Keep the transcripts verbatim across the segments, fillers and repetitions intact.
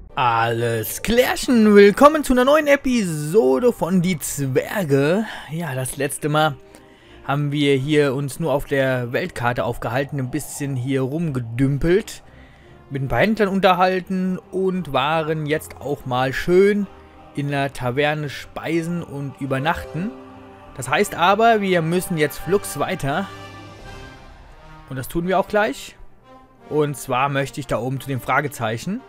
Alles klärchen, willkommen zu einer neuen Episode von Die Zwerge. Ja, das letzte Mal haben wir hier uns nur auf der Weltkarte aufgehalten, ein bisschen hier rumgedümpelt, mit ein paar Händlern unterhalten und waren jetzt auch mal schön in der Taverne speisen und übernachten. Das heißt aber, wir müssen jetzt flugs weiter und das tun wir auch gleich. Und zwar möchte ich da oben zu den Fragezeichen.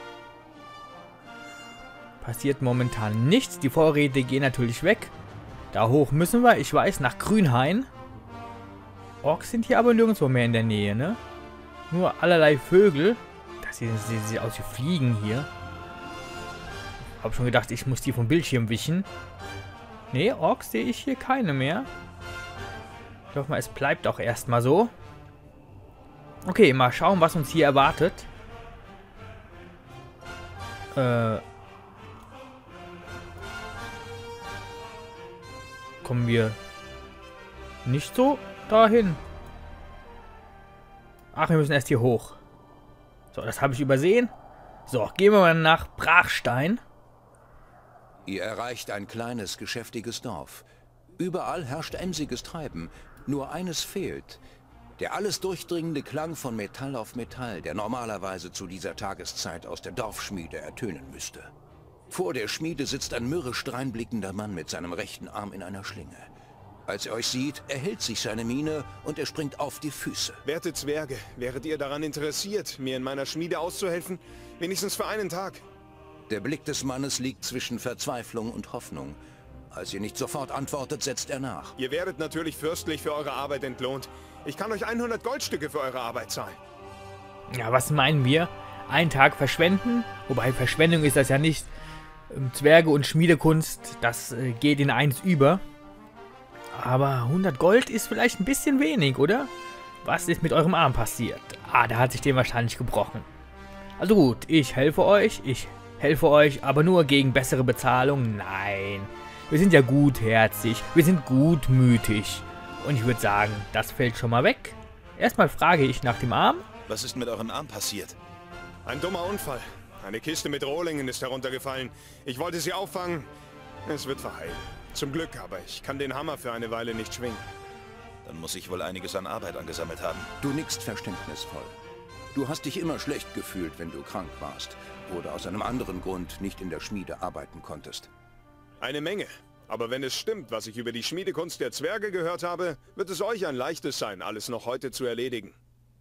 Passiert momentan nichts. Die Vorräte gehen natürlich weg. Da hoch müssen wir. Ich weiß, nach Grünhain. Orks sind hier aber nirgendwo mehr in der Nähe, ne? Nur allerlei Vögel. Das sieht, sieht, sieht aus wie Fliegen hier. Hab schon gedacht, ich muss die vom Bildschirm wischen. Ne, Orks sehe ich hier keine mehr. Ich hoffe mal, es bleibt auch erstmal so. Okay, mal schauen, was uns hier erwartet. Äh... Kommen wir nicht so dahin. Ach, wir müssen erst hier hoch. So, das habe ich übersehen. So, gehen wir mal nach Brachstein. Ihr erreicht ein kleines, geschäftiges Dorf. Überall herrscht emsiges Treiben. Nur eines fehlt. Der alles durchdringende Klang von Metall auf Metall, der normalerweise zu dieser Tageszeit aus der Dorfschmiede ertönen müsste. Vor der Schmiede sitzt ein mürrisch dreinblickender Mann mit seinem rechten Arm in einer Schlinge. Als er euch sieht, erhält sich seine Miene und er springt auf die Füße. Werte Zwerge, wäret ihr daran interessiert, mir in meiner Schmiede auszuhelfen? Wenigstens für einen Tag. Der Blick des Mannes liegt zwischen Verzweiflung und Hoffnung. Als ihr nicht sofort antwortet, setzt er nach. Ihr werdet natürlich fürstlich für eure Arbeit entlohnt. Ich kann euch hundert Goldstücke für eure Arbeit zahlen. Ja, was meinen wir? Einen Tag verschwenden? Wobei, Verschwendung ist das ja nicht. Zwerge und Schmiedekunst, das äh, geht in eins über. Aber hundert Gold ist vielleicht ein bisschen wenig, oder? Was ist mit eurem Arm passiert? Ah, da hat sich den wahrscheinlich gebrochen. Also gut, ich helfe euch, ich helfe euch, aber nur gegen bessere Bezahlung? Nein. Wir sind ja gutherzig, wir sind gutmütig. Und ich würde sagen, das fällt schon mal weg. Erstmal frage ich nach dem Arm. Was ist mit eurem Arm passiert? Ein dummer Unfall. Eine Kiste mit Rohlingen ist heruntergefallen. Ich wollte sie auffangen. Es wird verheilen. Zum Glück, aber ich kann den Hammer für eine Weile nicht schwingen. Dann muss ich wohl einiges an Arbeit angesammelt haben. Du nickst verständnisvoll. Du hast dich immer schlecht gefühlt, wenn du krank warst oder aus einem anderen Grund nicht in der Schmiede arbeiten konntest. Eine Menge. Aber wenn es stimmt, was ich über die Schmiedekunst der Zwerge gehört habe, wird es euch ein leichtes sein, alles noch heute zu erledigen.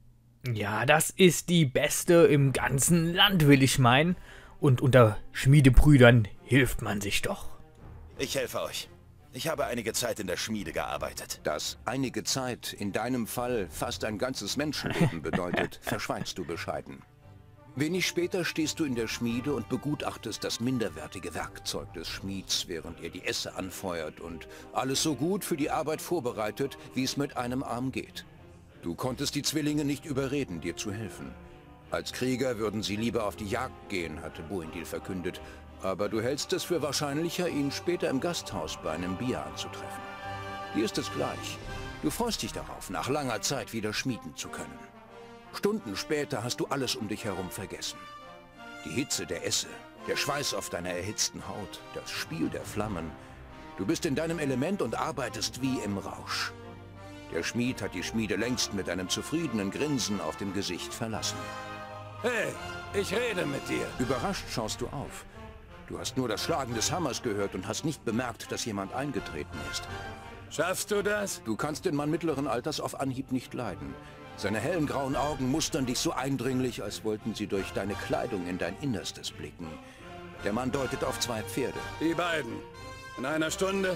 Ja, das ist die beste im ganzen Land, will ich meinen. Und unter Schmiedebrüdern hilft man sich doch. Ich helfe euch. Ich habe einige Zeit in der Schmiede gearbeitet. Dass einige Zeit in deinem Fall fast ein ganzes Menschenleben bedeutet, verschweigst du bescheiden. Wenig später stehst du in der Schmiede und begutachtest das minderwertige Werkzeug des Schmieds, während er die Esse anfeuert und alles so gut für die Arbeit vorbereitet, wie es mit einem Arm geht. Du konntest die Zwillinge nicht überreden, dir zu helfen. Als Krieger würden sie lieber auf die Jagd gehen, hatte Boindil verkündet. Aber du hältst es für wahrscheinlicher, ihn später im Gasthaus bei einem Bier anzutreffen. Dir ist es gleich. Du freust dich darauf, nach langer Zeit wieder schmieden zu können. Stunden später hast du alles um dich herum vergessen. Die Hitze der Esse, der Schweiß auf deiner erhitzten Haut, das Spiel der Flammen. Du bist in deinem Element und arbeitest wie im Rausch. Der Schmied hat die Schmiede längst mit einem zufriedenen Grinsen auf dem Gesicht verlassen. Hey, ich rede mit dir. Überrascht schaust du auf. Du hast nur das Schlagen des Hammers gehört und hast nicht bemerkt, dass jemand eingetreten ist. Schaffst du das? Du kannst den Mann mittleren Alters auf Anhieb nicht leiden. Seine hellen grauen Augen mustern dich so eindringlich, als wollten sie durch deine Kleidung in dein Innerstes blicken. Der Mann deutet auf zwei Pferde. Die beiden. In einer Stunde?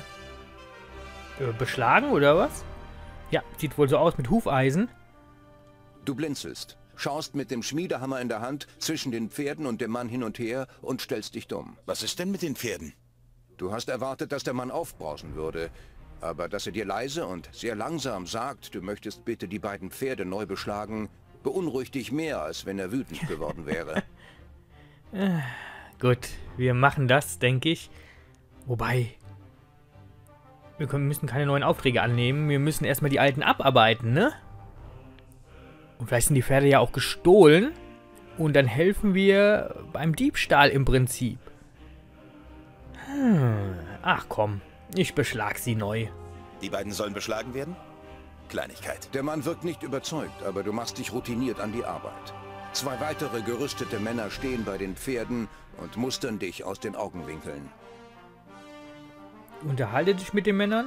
Äh, beschlagen oder was? Ja, sieht wohl so aus mit Hufeisen. Du blinzelst, schaust mit dem Schmiedehammer in der Hand zwischen den Pferden und dem Mann hin und her und stellst dich dumm. Was ist denn mit den Pferden? Du hast erwartet, dass der Mann aufbrausen würde. Aber dass er dir leise und sehr langsam sagt, du möchtest bitte die beiden Pferde neu beschlagen, beunruhigt dich mehr, als wenn er wütend geworden wäre. äh, gut, wir machen das, denke ich. Wobei, wir können, müssen keine neuen Aufträge annehmen. Wir müssen erstmal die alten abarbeiten, ne? Und vielleicht sind die Pferde ja auch gestohlen. Und dann helfen wir beim Diebstahl im Prinzip. Hm. Ach komm, ich beschlag sie neu. Die beiden sollen beschlagen werden? Kleinigkeit. Der Mann wirkt nicht überzeugt, aber du machst dich routiniert an die Arbeit. Zwei weitere gerüstete Männer stehen bei den Pferden und mustern dich aus den Augenwinkeln. Unterhalte dich mit den Männern.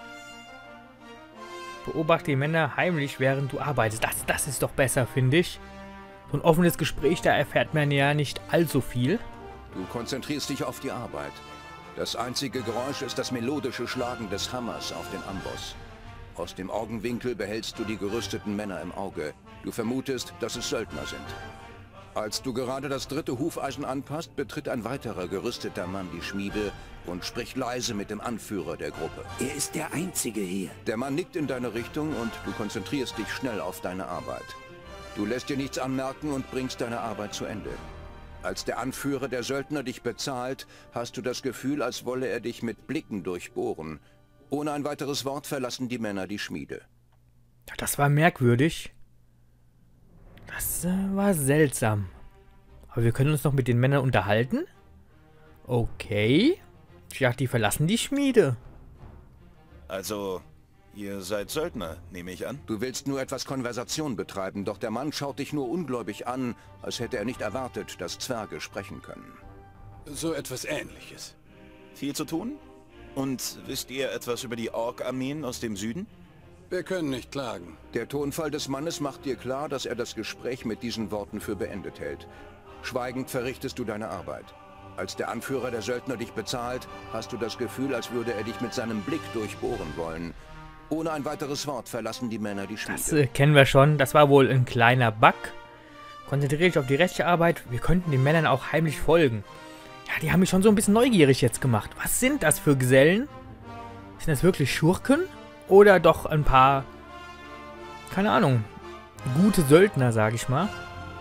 Beobachte die Männer heimlich, während du arbeitest. Das, das ist doch besser, finde ich. So ein offenes Gespräch, da erfährt man ja nicht allzu viel. Du konzentrierst dich auf die Arbeit. Das einzige Geräusch ist das melodische Schlagen des Hammers auf den Amboss. Aus dem Augenwinkel behältst du die gerüsteten Männer im Auge. Du vermutest, dass es Söldner sind. Als du gerade das dritte Hufeisen anpasst, betritt ein weiterer gerüsteter Mann die Schmiede und spricht leise mit dem Anführer der Gruppe. Er ist der Einzige hier. Der Mann nickt in deine Richtung und du konzentrierst dich schnell auf deine Arbeit. Du lässt dir nichts anmerken und bringst deine Arbeit zu Ende. Als der Anführer der Söldner dich bezahlt, hast du das Gefühl, als wolle er dich mit Blicken durchbohren. Ohne ein weiteres Wort verlassen die Männer die Schmiede. Das war merkwürdig. Das äh, war seltsam. Aber wir können uns noch mit den Männern unterhalten? Okay. Ich dachte, die verlassen die Schmiede. Also, ihr seid Söldner, nehme ich an? Du willst nur etwas Konversation betreiben, doch der Mann schaut dich nur ungläubig an, als hätte er nicht erwartet, dass Zwerge sprechen können. So etwas Ähnliches. Viel zu tun? Und wisst ihr etwas über die Ork-Armeen aus dem Süden? Wir können nicht klagen. Der Tonfall des Mannes macht dir klar, dass er das Gespräch mit diesen Worten für beendet hält. Schweigend verrichtest du deine Arbeit. Als der Anführer der Söldner dich bezahlt, hast du das Gefühl, als würde er dich mit seinem Blick durchbohren wollen. Ohne ein weiteres Wort verlassen die Männer die Schmiede. Das äh, kennen wir schon. Das war wohl ein kleiner Bug. Konzentriere dich auf die rechte Arbeit. Wir könnten den Männern auch heimlich folgen. Ja, die haben mich schon so ein bisschen neugierig jetzt gemacht. Was sind das für Gesellen? Sind das wirklich Schurken? Oder doch ein paar, keine Ahnung, gute Söldner, sage ich mal.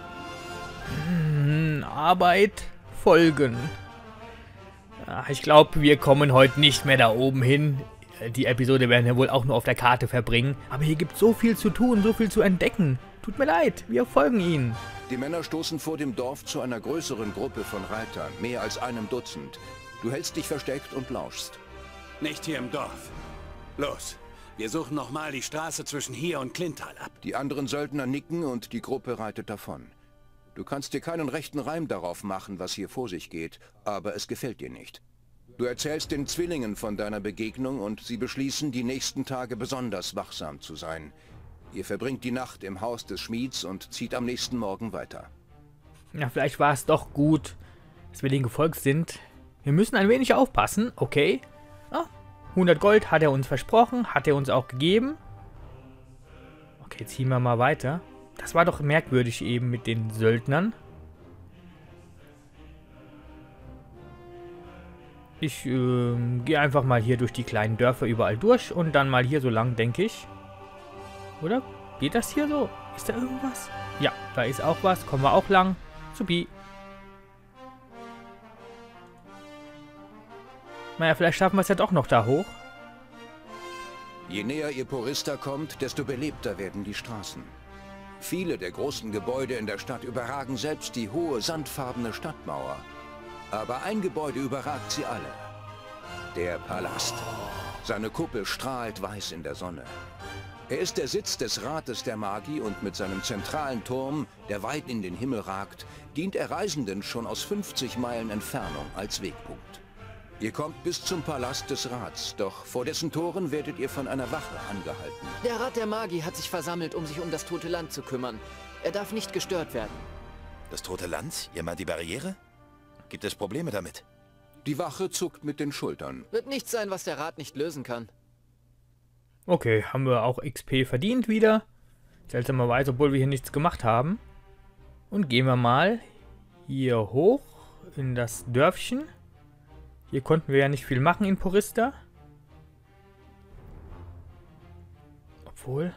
Hm, Arbeit, folgen. Ja, ich glaube, wir kommen heute nicht mehr da oben hin. Die Episode werden wir wohl auch nur auf der Karte verbringen. Aber hier gibt es so viel zu tun, so viel zu entdecken. Tut mir leid, wir folgen ihnen. Die Männer stoßen vor dem Dorf zu einer größeren Gruppe von Reitern, mehr als einem Dutzend. Du hältst dich versteckt und lauschst. Nicht hier im Dorf. Los, wir suchen nochmal die Straße zwischen hier und Klintal ab. Die anderen Söldner nicken und die Gruppe reitet davon. Du kannst dir keinen rechten Reim darauf machen, was hier vor sich geht, aber es gefällt dir nicht. Du erzählst den Zwillingen von deiner Begegnung und sie beschließen, die nächsten Tage besonders wachsam zu sein. Ihr verbringt die Nacht im Haus des Schmieds und zieht am nächsten Morgen weiter. Ja, vielleicht war es doch gut, dass wir denen gefolgt sind. Wir müssen ein wenig aufpassen, okay? Ah, hundert Gold hat er uns versprochen, hat er uns auch gegeben. Okay, ziehen wir mal weiter. Das war doch merkwürdig eben mit den Söldnern. Ich äh, gehe einfach mal hier durch die kleinen Dörfer überall durch und dann mal hier so lang, denke ich. Oder? Geht das hier so? Ist da irgendwas? Ja, da ist auch was. Kommen wir auch lang. Supi. Naja, vielleicht schaffen wir es ja doch noch da hoch. Je näher ihr Porista kommt, desto belebter werden die Straßen. Viele der großen Gebäude in der Stadt überragen selbst die hohe, sandfarbene Stadtmauer. Aber ein Gebäude überragt sie alle. Der Palast. Seine Kuppel strahlt weiß in der Sonne. Er ist der Sitz des Rates der Magi und mit seinem zentralen Turm, der weit in den Himmel ragt, dient er Reisenden schon aus fünfzig Meilen Entfernung als Wegpunkt. Ihr kommt bis zum Palast des Rats, doch vor dessen Toren werdet ihr von einer Wache angehalten. Der Rat der Magi hat sich versammelt, um sich um das Tote Land zu kümmern. Er darf nicht gestört werden. Das Tote Land? Ihr meint die Barriere? Gibt es Probleme damit? Die Wache zuckt mit den Schultern. Wird nichts sein, was der Rat nicht lösen kann. Okay, haben wir auch X P verdient wieder. Seltsamerweise, obwohl wir hier nichts gemacht haben. Und gehen wir mal hier hoch in das Dörfchen. Hier konnten wir ja nicht viel machen in Porista. Obwohl.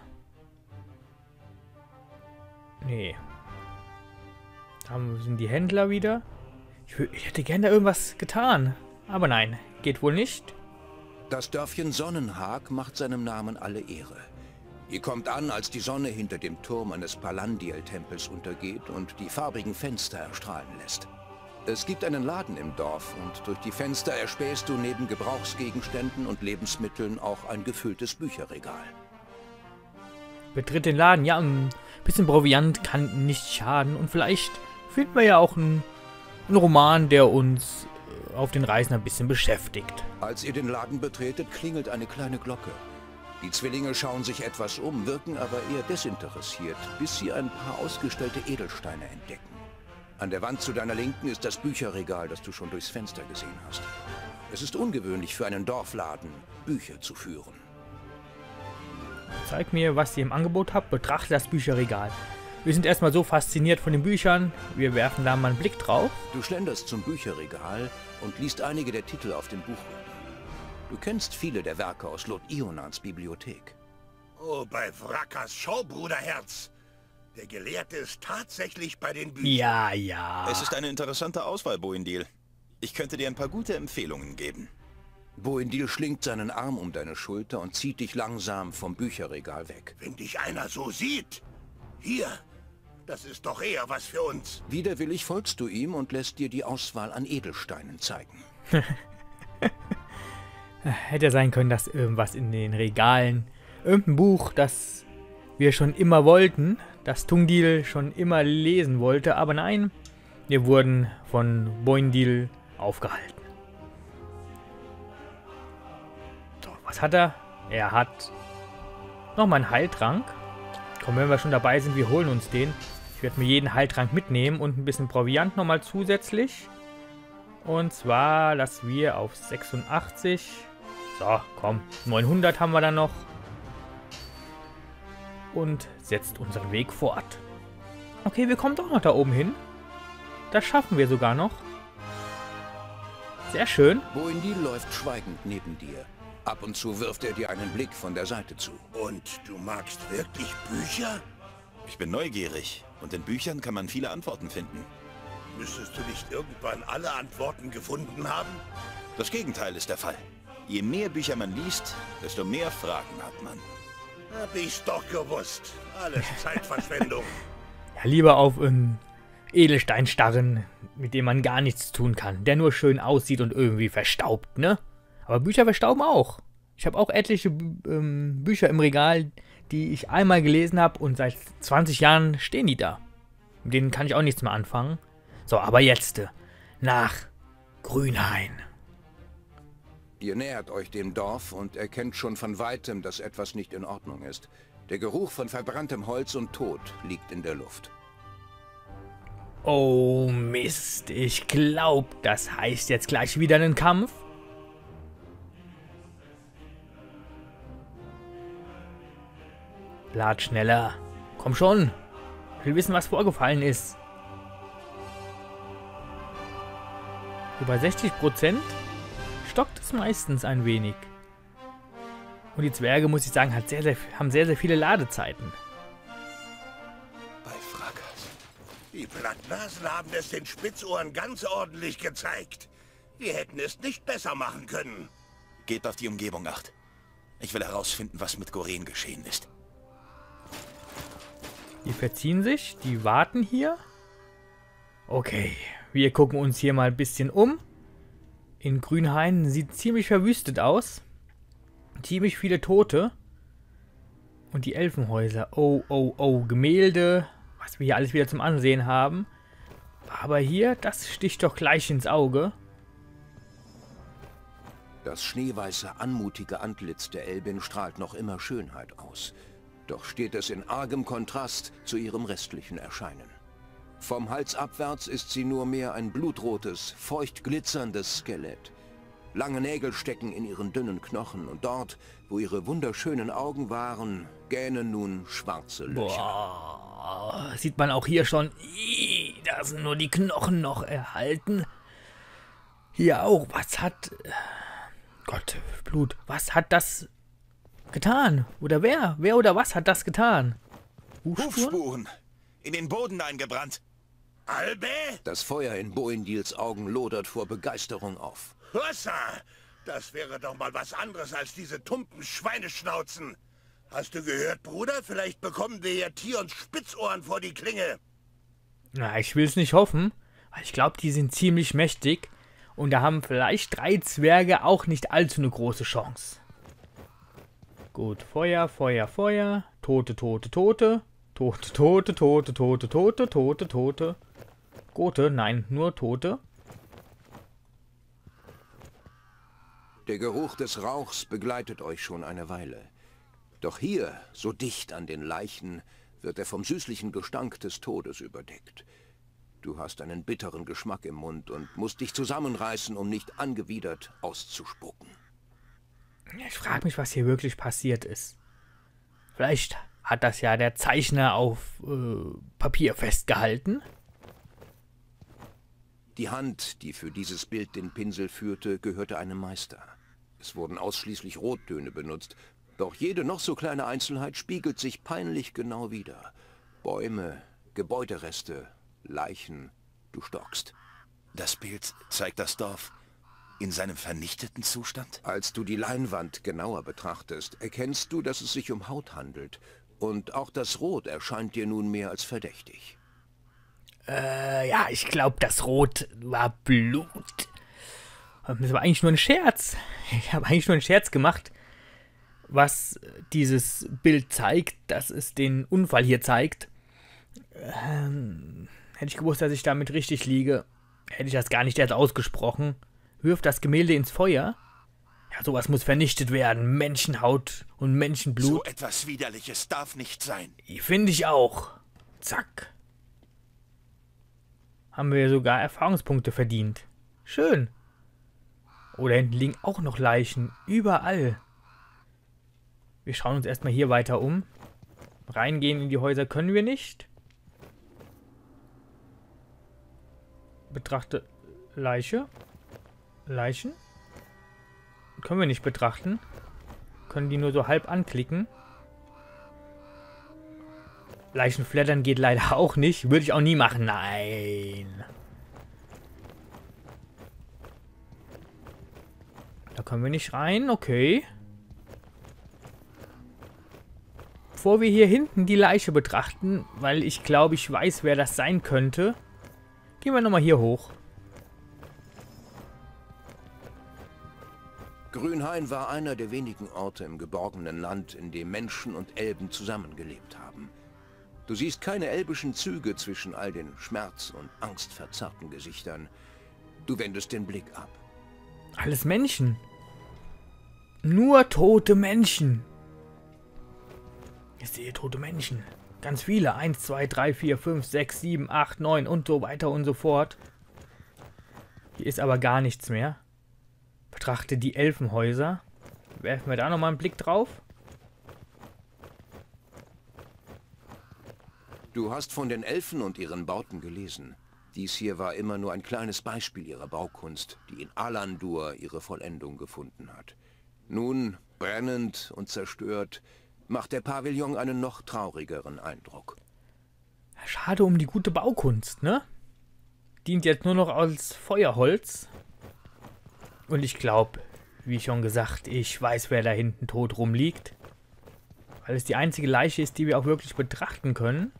Nee. Da sind die Händler wieder. Ich, ich hätte gerne da irgendwas getan. Aber nein, geht wohl nicht. Das Dörfchen Sonnenhag macht seinem Namen alle Ehre. Die kommt an, als die Sonne hinter dem Turm eines Palandiel-Tempels untergeht und die farbigen Fenster erstrahlen lässt. Es gibt einen Laden im Dorf und durch die Fenster erspähst du neben Gebrauchsgegenständen und Lebensmitteln auch ein gefülltes Bücherregal. Betritt den Laden. Ja, ein bisschen Proviant kann nicht schaden. Und vielleicht finden wir ja auch einen, einen Roman, der uns auf den Reisen ein bisschen beschäftigt. Als ihr den Laden betretet, klingelt eine kleine Glocke. Die Zwillinge schauen sich etwas um, wirken aber eher desinteressiert, bis sie ein paar ausgestellte Edelsteine entdecken. An der Wand zu deiner Linken ist das Bücherregal, das du schon durchs Fenster gesehen hast. Es ist ungewöhnlich für einen Dorfladen, Bücher zu führen. Zeig mir, was ihr im Angebot habt. Betrachte das Bücherregal. Wir sind erstmal so fasziniert von den Büchern. Wir werfen da mal einen Blick drauf. Du schlenderst zum Bücherregal und liest einige der Titel auf dem Buchrücken. Du kennst viele der Werke aus Lord Ionans Bibliothek. Oh, bei Wrackers Show, Bruderherz. Der Gelehrte ist tatsächlich bei den Büchern. Ja, ja. Es ist eine interessante Auswahl, Boindil. Ich könnte dir ein paar gute Empfehlungen geben. Boindil schlingt seinen Arm um deine Schulter und zieht dich langsam vom Bücherregal weg. Wenn dich einer so sieht. Hier, das ist doch eher was für uns. Widerwillig folgst du ihm und lässt dir die Auswahl an Edelsteinen zeigen. Hätte ja sein können, dass irgendwas in den Regalen, irgendein Buch, das wir schon immer wollten, das Tungdil schon immer lesen wollte, aber nein, wir wurden von Boindil aufgehalten. So, was hat er? Er hat nochmal einen Heiltrank. Komm, wenn wir schon dabei sind, wir holen uns den. Ich werde mir jeden Heiltrank mitnehmen und ein bisschen Proviant nochmal zusätzlich. Und zwar lassen wir auf sechsundachtzig. So, komm, neunhundert haben wir dann noch. Und setzt unseren Weg fort. Okay, wir kommen doch noch da oben hin. Das schaffen wir sogar noch. Sehr schön. Boindil läuft schweigend neben dir. Ab und zu wirft er dir einen Blick von der Seite zu. Und du magst wirklich Bücher? Ich bin neugierig und in Büchern kann man viele Antworten finden. Müsstest du nicht irgendwann alle Antworten gefunden haben? Das Gegenteil ist der Fall. Je mehr Bücher man liest, desto mehr Fragen hat man. Hab ich's doch gewusst. Alles Zeitverschwendung. Ja, lieber auf einen Edelstein starren, mit dem man gar nichts tun kann, der nur schön aussieht und irgendwie verstaubt, ne? Aber Bücher verstauben auch. Ich habe auch etliche ähm, Bücher im Regal, die ich einmal gelesen habe und seit zwanzig Jahren stehen die da. Mit denen kann ich auch nichts mehr anfangen. So, aber jetzt äh, nach Grünhain. Ihr nähert euch dem Dorf und erkennt schon von Weitem, dass etwas nicht in Ordnung ist. Der Geruch von verbranntem Holz und Tod liegt in der Luft. Oh Mist, ich glaube, das heißt jetzt gleich wieder einen Kampf. Lad schneller. Komm schon. Ich will wissen, was vorgefallen ist. So bei sechzig Prozent stockt es meistens ein wenig. Und die Zwerge, muss ich sagen, hat sehr, sehr, haben sehr, sehr viele Ladezeiten. Bei Wrackers. Die Plattnasen haben es den Spitzohren ganz ordentlich gezeigt. Wir hätten es nicht besser machen können. Gebt auf die Umgebung acht. Ich will herausfinden, was mit Goren geschehen ist. Die verziehen sich, die warten hier. Okay, wir gucken uns hier mal ein bisschen um. In Grünhain sieht ziemlich verwüstet aus. Ziemlich viele Tote. Und die Elfenhäuser. Oh, oh, oh, Gemälde. Was wir hier alles wieder zum Ansehen haben. Aber hier, das sticht doch gleich ins Auge. Das schneeweiße, anmutige Antlitz der Elbin strahlt noch immer Schönheit aus. Doch steht es in argem Kontrast zu ihrem restlichen Erscheinen. Vom Hals abwärts ist sie nur mehr ein blutrotes, feucht glitzerndes Skelett. Lange Nägel stecken in ihren dünnen Knochen und dort, wo ihre wunderschönen Augen waren, gähnen nun schwarze Löcher. Boah, sieht man auch hier schon. Ih, da sind nur die Knochen noch erhalten. Hier auch. Was hat... Gott, Blut. Was hat das getan? Oder wer? Wer oder was hat das getan? Hufspuren? Hufspuren. In den Boden eingebrannt. Albe? Das Feuer in Boindils Augen lodert vor Begeisterung auf. Hossa! Das wäre doch mal was anderes als diese tumpen Schweineschnauzen. Hast du gehört, Bruder? Vielleicht bekommen wir ja Tions Spitzohren vor die Klinge. Na, ich will es nicht hoffen. Ich glaube, die sind ziemlich mächtig. Und da haben vielleicht drei Zwerge auch nicht allzu eine große Chance. Gut, Feuer, Feuer, Feuer. Tote, Tote, Tote. Tote, Tote, Tote, Tote, Tote, Tote, Tote. Gote, nein, nur Tote. Der Geruch des Rauchs begleitet euch schon eine Weile. Doch hier, so dicht an den Leichen, wird er vom süßlichen Gestank des Todes überdeckt. Du hast einen bitteren Geschmack im Mund und musst dich zusammenreißen, um nicht angewidert auszuspucken. Ich frage mich, was hier wirklich passiert ist. Vielleicht hat das ja der Zeichner auf äh, Papier festgehalten. Die Hand, die für dieses Bild den Pinsel führte, gehörte einem Meister. Es wurden ausschließlich Rottöne benutzt, doch jede noch so kleine Einzelheit spiegelt sich peinlich genau wider. Bäume, Gebäudereste, Leichen, du stockst. Das Bild zeigt das Dorf in seinem vernichteten Zustand? Als du die Leinwand genauer betrachtest, erkennst du, dass es sich um Haut handelt. Und auch das Rot erscheint dir nun mehr als verdächtig. Äh, ja, ich glaube, das Rot war Blut. Das war eigentlich nur ein Scherz. Ich habe eigentlich nur einen Scherz gemacht. Was dieses Bild zeigt, dass es den Unfall hier zeigt. Ähm, hätte ich gewusst, dass ich damit richtig liege, hätte ich das gar nicht erst ausgesprochen. Wirft das Gemälde ins Feuer. Ja, sowas muss vernichtet werden. Menschenhaut und Menschenblut. So etwas Widerliches darf nicht sein. Finde ich auch. Zack. Haben wir sogar Erfahrungspunkte verdient. Schön. Oh, da hinten liegen auch noch Leichen. Überall. Wir schauen uns erstmal hier weiter um. Reingehen in die Häuser können wir nicht. Betrachte Leiche. Leichen. Können wir nicht betrachten. Können die nur so halb anklicken. Leichenflattern geht leider auch nicht. Würde ich auch nie machen. Nein. Da können wir nicht rein. Okay. Bevor wir hier hinten die Leiche betrachten, weil ich glaube, ich weiß, wer das sein könnte, gehen wir nochmal hier hoch. Grünhain war einer der wenigen Orte im geborgenen Land, in dem Menschen und Elben zusammengelebt haben. Du siehst keine elbischen Züge zwischen all den schmerz- und angstverzerrten Gesichtern. Du wendest den Blick ab. Alles Menschen. Nur tote Menschen. Ich sehe tote Menschen. Ganz viele. eins, zwei, drei, vier, fünf, sechs, sieben, acht, neun und so weiter und so fort. Hier ist aber gar nichts mehr. Betrachte die Elfenhäuser. Werfen wir da nochmal einen Blick drauf. Du hast von den Elfen und ihren Bauten gelesen. Dies hier war immer nur ein kleines Beispiel ihrer Baukunst, die in Alandur ihre Vollendung gefunden hat. Nun, brennend und zerstört, macht der Pavillon einen noch traurigeren Eindruck. Schade um die gute Baukunst, ne? Dient jetzt nur noch als Feuerholz. Und ich glaube, wie schon gesagt, ich weiß, wer da hinten tot rumliegt. Weil es die einzige Leiche ist, die wir auch wirklich betrachten können.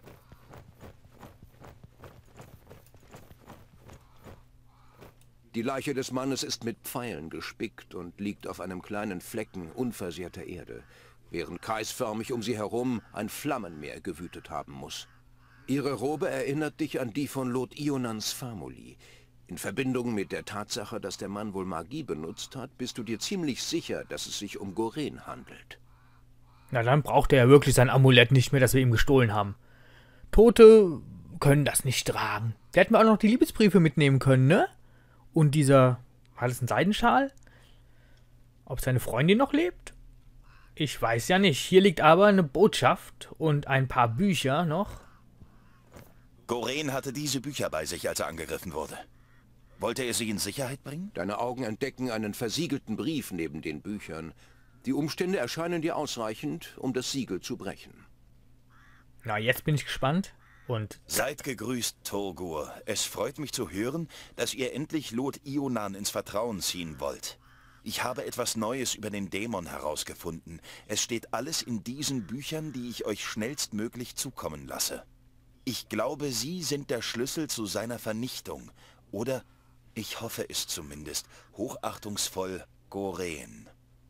Die Leiche des Mannes ist mit Pfeilen gespickt und liegt auf einem kleinen Flecken unversehrter Erde, während kreisförmig um sie herum ein Flammenmeer gewütet haben muss. Ihre Robe erinnert dich an die von Lot Ionans Famuli. In Verbindung mit der Tatsache, dass der Mann wohl Magie benutzt hat, bist du dir ziemlich sicher, dass es sich um Goren handelt. Na, dann braucht er ja wirklich sein Amulett nicht mehr, das wir ihm gestohlen haben. Tote können das nicht tragen. Der hätten wir auch noch die Liebesbriefe mitnehmen können, ne? Und dieser, war das ein Seidenschal? Ob seine Freundin noch lebt? Ich weiß ja nicht. Hier liegt aber eine Botschaft und ein paar Bücher noch. Goren hatte diese Bücher bei sich, als er angegriffen wurde. Wollte er sie in Sicherheit bringen? Deine Augen entdecken einen versiegelten Brief neben den Büchern. Die Umstände erscheinen dir ausreichend, um das Siegel zu brechen. Na, jetzt bin ich gespannt. Und seid gegrüßt, Torgur. Es freut mich zu hören, dass ihr endlich Lot Ionan ins Vertrauen ziehen wollt. Ich habe etwas Neues über den Dämon herausgefunden. Es steht alles in diesen Büchern, die ich euch schnellstmöglich zukommen lasse. Ich glaube, sie sind der Schlüssel zu seiner Vernichtung. Oder, ich hoffe es zumindest, hochachtungsvoll Goren.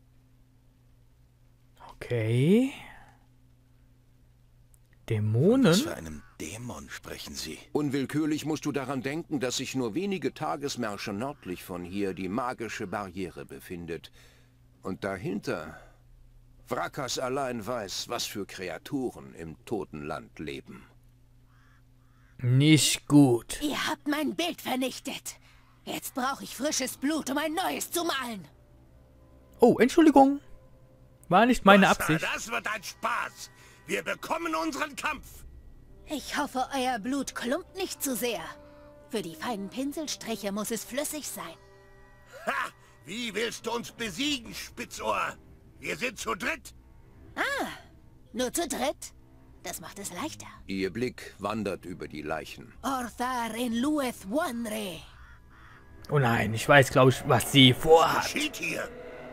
Okay. Dämonen? Was für einem Dämon sprechen Sie? Unwillkürlich musst du daran denken, dass sich nur wenige Tagesmärsche nördlich von hier die magische Barriere befindet. Und dahinter... Vrakas allein weiß, was für Kreaturen im Totenland leben. Nicht gut. Ihr habt mein Bild vernichtet. Jetzt brauche ich frisches Blut, um ein neues zu malen. Oh, Entschuldigung. War nicht meine Wasser, Absicht. das wird ein Spaß. Wir bekommen unseren Kampf. Ich hoffe, euer Blut klumpt nicht zu sehr. Für die feinen Pinselstriche muss es flüssig sein. Ha! Wie willst du uns besiegen, Spitzohr? Wir sind zu dritt. Ah, nur zu dritt? Das macht es leichter. Ihr Blick wandert über die Leichen. Orthar in Lueth Wanre. Oh nein, ich weiß, glaube ich, was sie vorhat. Was geschieht hier?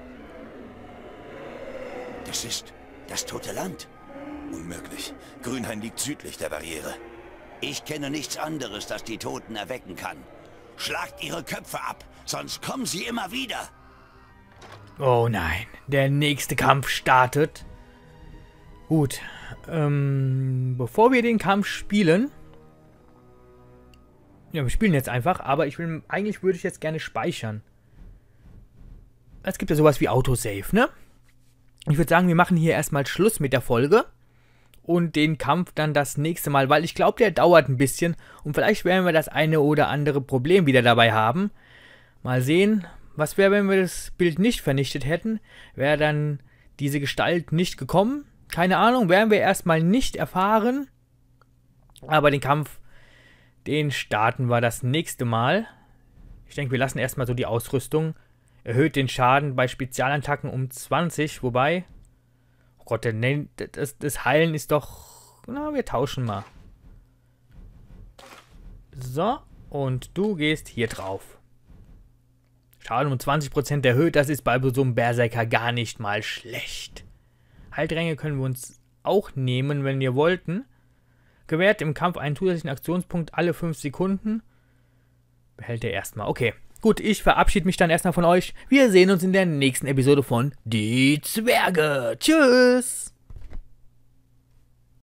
Das ist das tote Land. Unmöglich. Grünhain liegt südlich der Barriere. Ich kenne nichts anderes, das die Toten erwecken kann. Schlagt ihre Köpfe ab, sonst kommen sie immer wieder. Oh nein, der nächste Kampf startet. Gut, ähm, bevor wir den Kampf spielen... Ja, wir spielen jetzt einfach, aber ich will, eigentlich würde ich jetzt gerne speichern. Es gibt ja sowas wie Autosave, ne? Ich würde sagen, wir machen hier erstmal Schluss mit der Folge. Und den Kampf dann das nächste Mal, weil ich glaube, der dauert ein bisschen. Und vielleicht werden wir das eine oder andere Problem wieder dabei haben. Mal sehen, was wäre, wenn wir das Bild nicht vernichtet hätten. Wäre dann diese Gestalt nicht gekommen? Keine Ahnung, werden wir erstmal nicht erfahren. Aber den Kampf, den starten wir das nächste Mal. Ich denke, wir lassen erstmal so die Ausrüstung. Erhöht den Schaden bei Spezialattacken um zwanzig, wobei... Oh Gott, der, das, das Heilen ist doch... Na, wir tauschen mal. So, und du gehst hier drauf. Schaden um zwanzig Prozent erhöht, das ist bei so einem Berserker gar nicht mal schlecht. Heiltränke können wir uns auch nehmen, wenn wir wollten. Gewährt im Kampf einen zusätzlichen Aktionspunkt alle fünf Sekunden. Behält er erstmal. Okay, gut, ich verabschiede mich dann erstmal von euch. Wir sehen uns in der nächsten Episode von Die Zwerge. Tschüss!